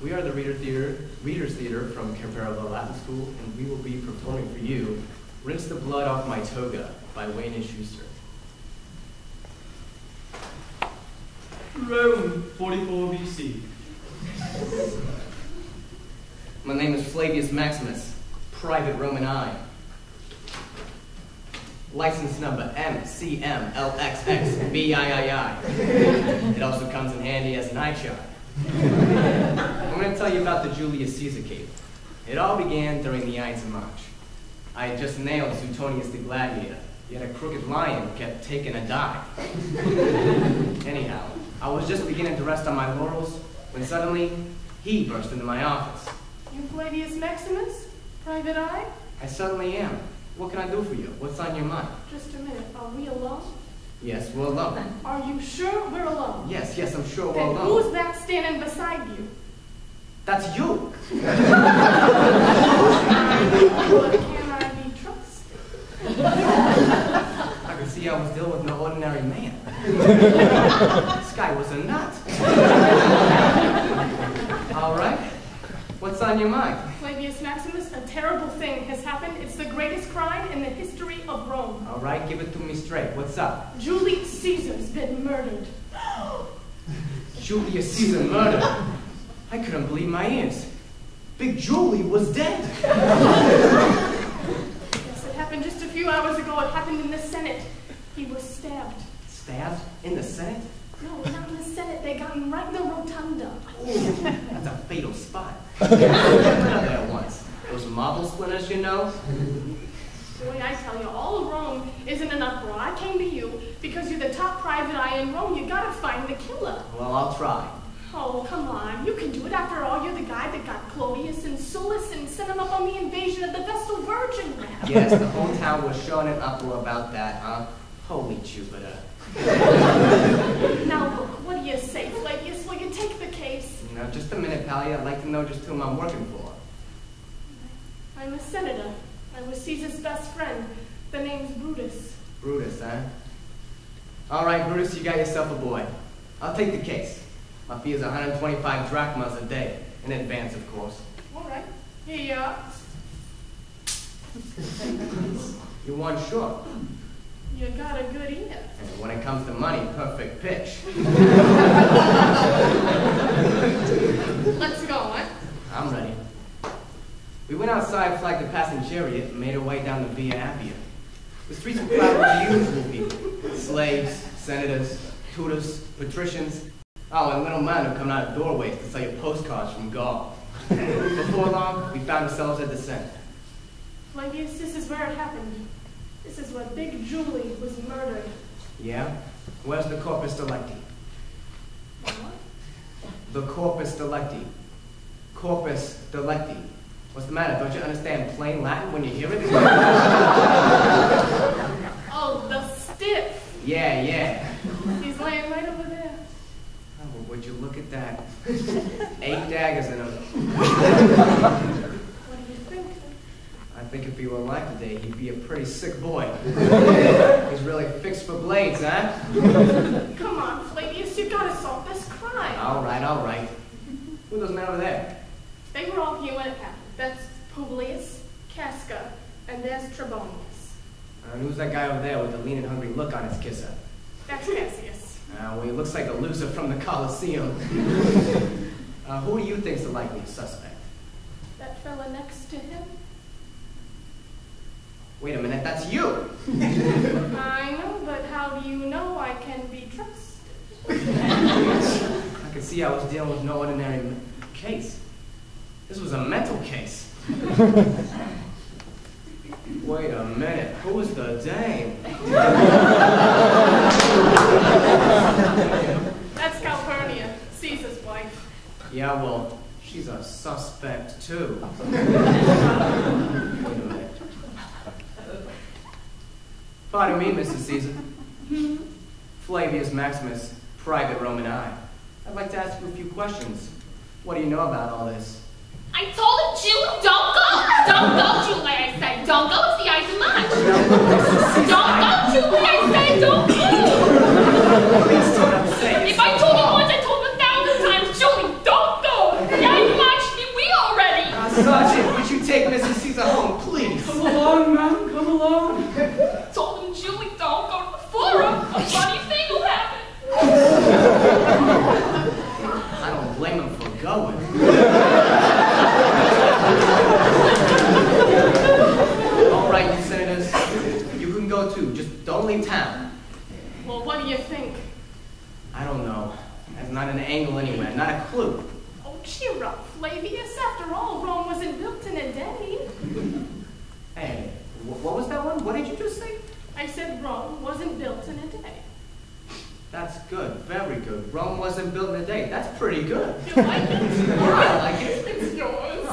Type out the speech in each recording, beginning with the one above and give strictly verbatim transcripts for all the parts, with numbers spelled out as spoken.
We are the Reader Theater, Readers Theater from Paravel Latin School, and we will be performing for you Rinse the Blood Off My Toga by Wayne and Schuster. Rome, forty-four B C. My name is Flavius Maximus, Private Roman I. License number M C M L X X B I I I. It also comes in handy as an eye chart. I'm going to tell you about the Julius Caesar case. It all began during the Ides of March. I had just nailed Suetonius the gladiator. He had a crooked lion who kept taking a dive. Anyhow, I was just beginning to rest on my laurels when suddenly he burst into my office. You Flavius Maximus? Private Eye? I certainly am. What can I do for you? What's on your mind? Just a minute. Are we alone? Yes, we're alone. Are you sure we're alone? Yes, yes, I'm sure we're Then alone. who's that standing beside you? That's you. But can I be trusted? I could see I was dealing with no ordinary man. This guy was a nut. All right. What's on your mind? Flavius Maximus, a terrible thing has happened. It's the greatest crime in the history of Rome. All right, give it to me straight. What's up? Julius Caesar's been murdered. Julius Caesar murdered? I couldn't believe my ears. Big Julie was dead. Yes, it happened just a few hours ago. It happened in the Senate. He was stabbed. Stabbed? In the Senate? No, not in the Senate. They got him right in the rotunda. Ooh, that's a fatal spot. I've been there once. Those marble splinters, you know? Boy, I tell you, all of Rome is in an uproar. I came to you because you're the top private eye in Rome. You gotta find the killer. Well, I'll try. Oh, come on. You can do it. After all, you're the guy that got Clodius and Sullus and sent him up on the invasion of the Vestal Virgin land. Yes, the whole town was showing an uproar about that, huh? Holy Jupiter. Now look, what do you say, Flavius? Will you take the case? You know, just a minute, Pally. I'd like to know just whom I'm working for. I'm a senator. I was Caesar's best friend. The name's Brutus. Brutus, huh? All right, Brutus, you got yourself a boy. I'll take the case. My fee is one hundred twenty-five drachmas a day, in advance, of course. All right. Here you are. You want sure? You got a good ear. And when it comes to money, perfect pitch. Let's go, huh? I'm ready. We went outside, flagged the passing chariot, and made our way down the Via Appia. The streets were crowded with the usual people. Slaves, senators, tutors, patricians. Oh, and little men who come out of doorways to sell you postcards from Gaul. Before long, we found ourselves at the Senate. Flavius, this is where it happened. This is where Big Julie was murdered. Yeah? Where's the corpus delicti? What? The corpus delicti. Corpus delicti. What's the matter? Don't you understand plain Latin when you hear it? Oh, the stiff. Yeah, yeah. He's laying right over there. Oh, well, would you look at that? Eight daggers in him. What do you think? I think if he were alive today, he'd be a pretty sick boy. He's really fixed for blades, huh? Come on, Flavius, you gotta solve this crime. All right, all right. Who are those men over there? They were all here when it happened. That's Publius, Casca, and there's Trebonius. Uh, and who's that guy over there with the lean and hungry look on his kisser? That's Cassius. Uh, well, he looks like a loser from the Colosseum. uh, who do you think's the likely suspect? That fella next to him? Wait a minute, that's you! I know, but how do you know I can be trusted? I could see I was dealing with no ordinary case. This was a mental case. Wait a minute, who's the dame? That's Calpurnia, Caesar's wife. Yeah, well, she's a suspect too. Wait a minute. Pardon me, Missus Caesar. Flavius Maximus, Private Roman I. I'd like to ask you a few questions. What do you know about all this? I told you, don't go! Don't go, Julie, I said. Don't go, it's the Ides of March. Don't go, Julie, I said. Don't go! Please don't say it. If I told you once, I told you a thousand times, Julie, don't go! The Ides of I don't know. That's not an angle anywhere, not a clue. Oh, cheer up, Flavius. After all, Rome wasn't built in a day. Hey, wh what was that one? What did you just say? I said Rome wasn't built in a day. That's good, very good. Rome wasn't built in a day. That's pretty good. You like it? Yeah, I like it. It's yours.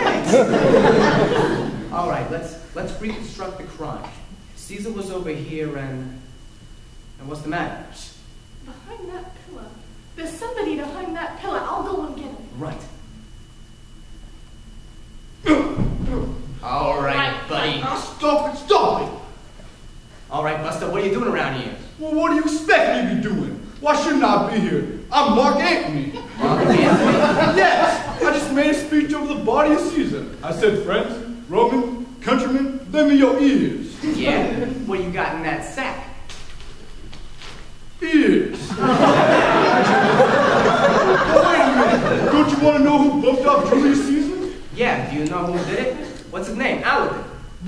All right, let's let's reconstruct the crime. Caesar was over here, and and what's the matter? Behind that pillar. There's somebody behind that pillar. I'll go and get him. Right. All right, Right, buddy. Now stop it, stop it! All right, Buster, what are you doing around here? Well, what do you expect me to be doing? Why shouldn't I be here? I'm Mark Antony. Mark Antony? Yes, I just made a speech over the body of Caesar. I said, friends, Roman, countrymen, lend me your ears. Yeah? What you got in that sack? Ears. Oh, wait a minute. Don't you want to know who buffed up Julius Caesar? Yeah, do you know who did it? What's his name? Aladdin.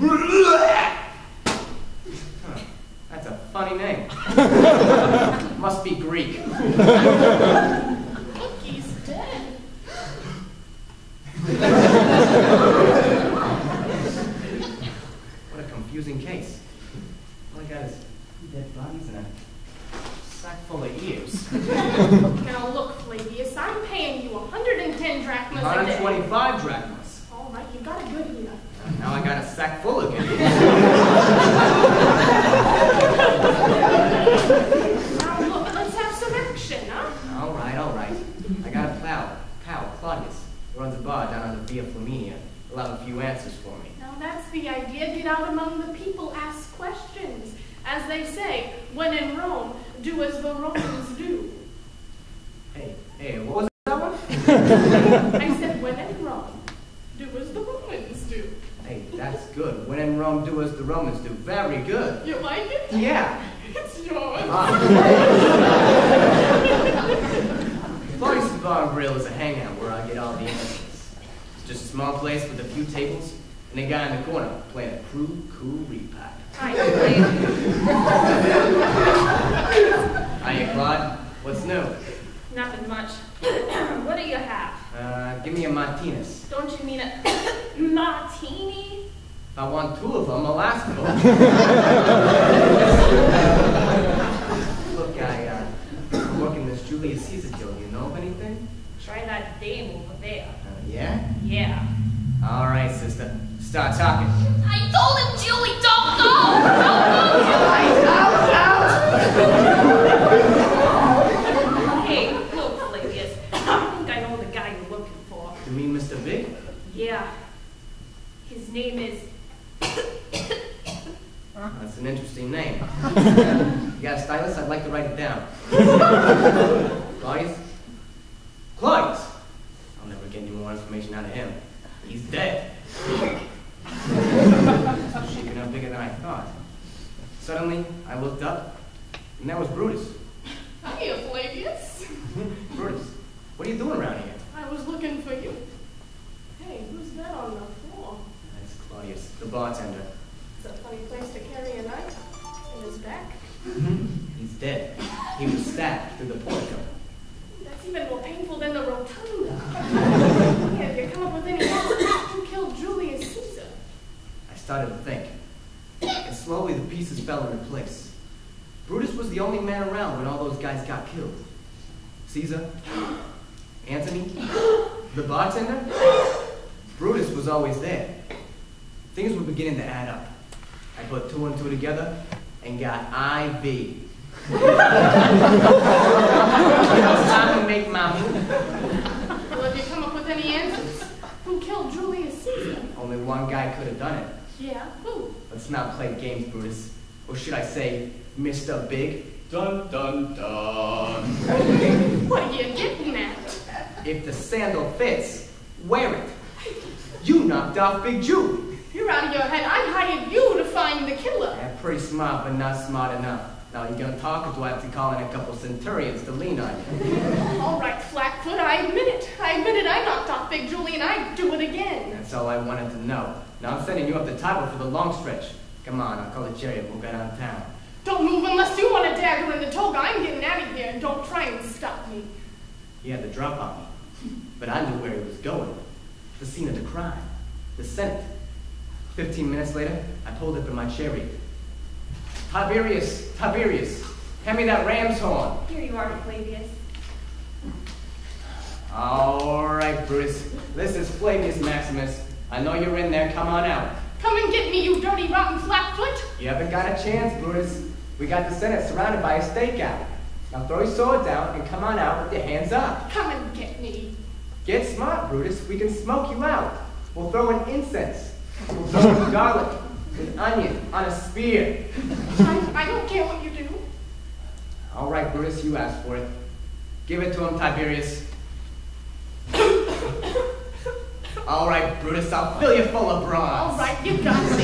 Huh, that's a funny name. Must be Greek. Look, he's dead. What a confusing case. All I got is two dead bodies and a sack full of ears. Now look, Flavius, I'm paying you one hundred ten drachmas a one day. hundred twenty-five drachmas. All right, you got a good here. Now I got a sack full again. Now look, let's have some action, huh? All right, all right. I got a pal, pal, Claudius, who runs a bar down on the Via Flaminia. He'll have a few answers for me. Now that's the idea. Get out among the people, ask questions. As they say, when in Rome, do as the Romans do. Hey, hey, what was that one? I said, when in Rome, do as the Romans do. Hey, that's good. When in Rome, do as the Romans do. Very good. You like it? Yeah. It's yours. Ah. Claudius' Bar and Grill is a hangout where I get all the answers. It's just a small place with a few tables and a guy in the corner playing a crude, cool repipe. I play. Hiya, Claude. What's new? Nothing much. What do you have? Uh, give me a Martinez. Don't you mean a martini? If I want two of them, I'll ask for them. Look, I, uh, I'm working this Julius Caesar deal. Do you know of anything? Try that dame over there. Uh, yeah? Yeah. All right, sister. Start talking. I told him, Julie, don't go! Don't go, Julie! Hey, look, Flavius. I think I know the guy you're looking for. You mean Mister Big? Yeah. His name is... That's an interesting name. You got a stylus? I'd like to write it down. Claudius? Claudius! I'll never get any more information out of him. He's dead. It's shaking up bigger than I thought. Suddenly, I looked up, and there was Brutus. Hiya, Flavius. Brutus, what are you doing around here? I was looking for you. Hey, who's that on the floor? That's Claudius, the bartender. It's a funny place to carry a knife. In his back. He's dead. He was stabbed through the portico. That's even more painful than the rotunda. Have you come up with any answers? Who killed Julius Caesar? I started to think, and slowly the pieces fell into place. Brutus was the only man around when all those guys got killed. Caesar, Antony, the bartender, Brutus was always there. Things were beginning to add up. I put two and two together and got I V. It was time to make my move. Well, have you come up with any answers? Who killed Julius Caesar? Only one guy could have done it. Yeah, who? Let's not play games, Brutus. Or should I say, Mister Big? Dun dun dun. What are you getting at? If the sandal fits, wear it. You knocked off Big Julie. You're out of your head. I hired you to find the killer. Yeah, pretty smart, but not smart enough. Now, you gonna talk, or do I have to call in a couple centurions to lean on you? All right, Flatfoot, I admit it. I admit it. I knocked off Big Julie, and I'd do it again. That's all I wanted to know. Now I'm sending you up the table for the long stretch. Come on, I'll call the chariot. We'll go downtown. Don't move unless you want a dagger in the toga. I'm getting out of here. Don't try and mean? He had the drop on me, but I knew where he was going. The scene of the crime, the Senate. Fifteen minutes later, I pulled up in my chariot. Tiberius, Tiberius, hand me that ram's horn. Here you are, Flavius. All right, Brutus. This is Flavius Maximus. I know you're in there. Come on out. Come and get me, you dirty, rotten flatfoot! You haven't got a chance, Brutus. We got the Senate surrounded by a stakeout. Now throw your sword down and come on out with your hands up. Come and get me. Get smart, Brutus. We can smoke you out. We'll throw in incense. We'll throw in garlic, an onion on a spear. I, I don't care what you do. All right, Brutus, you asked for it. Give it to him, Tiberius. All right, Brutus, I'll fill you full of bronze. All right, you got me.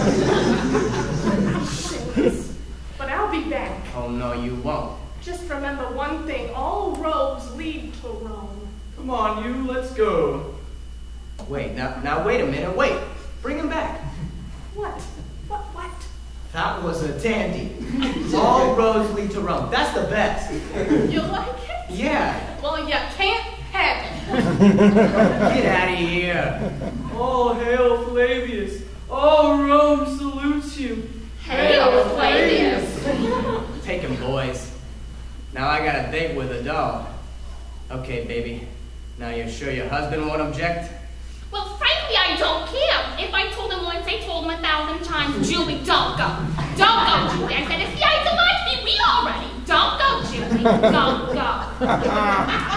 But I'll be back. Oh, no, you won't. Just remember one thing. All roads lead to Rome. Come on, you, let's go. Wait, now, now wait a minute, wait. Bring him back. What? What, what? That was a dandy. All roads lead to Rome. That's the best. You like it? Yeah. Well, you can't have it. Get out of here. All hail Flavius. All Rome salutes you. Hail, Flavius. Take him, boys. Now I got a date with a dog. Okay, baby. Now you're sure your husband won't object? Well, frankly, I don't care. If I told him once, I told him a thousand times, Julie, don't go. Don't go, Julie. I said, if he eyes alive, we read already. Don't go, Julie. Don't go.